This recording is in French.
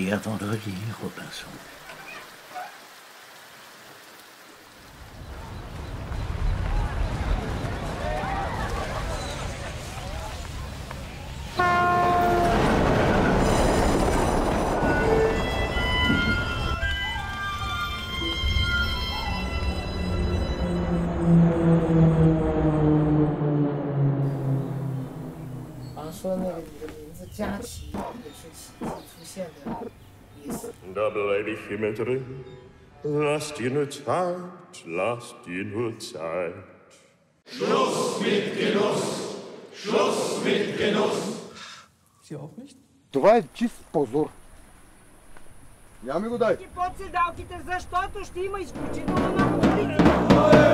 jeudi à vendredi, Robinson. Da bleib ich immer drin. Lass dir nur Zeit, lass dir nur Zeit. Schluss mit Genuss! Schluss mit Genuss! Sie auch nicht? Това е чист позор. Я ми го дай. Ти под седалките, защото ще има изключително много полиция.